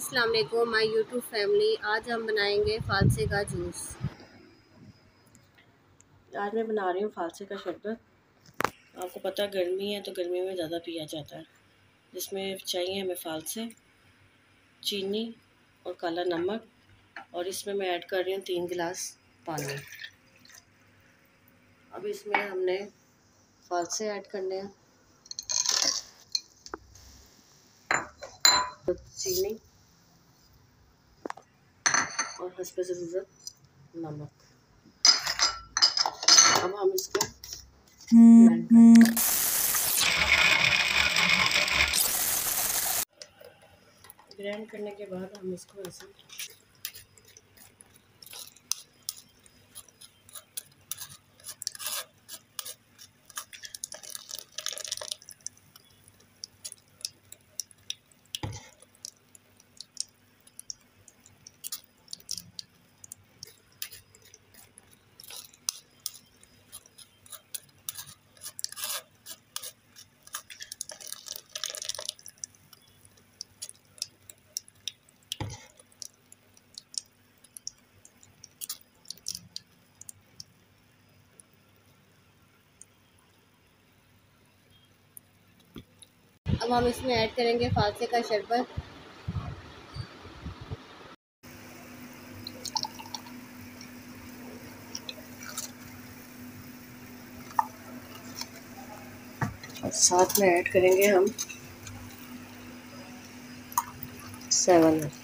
अस्सलाम वालेकुम my YouTube family. आज हम बनाएंगे फालसे का जूस। आज मैं बना रही हूँ फालसे का शरबत। आपको पता है गर्मी है तो गर्मी में ज़्यादा पिया जाता है। जिसमें चाहिए हमें फालसे, चीनी और काला नमक, और इसमें मैं ऐड कर रही हूँ 3 गिलास पानी। अब इसमें हमने फालसे ऐड करने हैं, तो चीनी और हस्बे ज़रूरत नमक। अब हम इसको ग्राइंड करेंगे। ग्राइंड करने के बाद हम इसको ऐसे अब हम इसमें ऐड करेंगे फालसे का शरबत। और साथ में ऐड करेंगे हम 7 अप।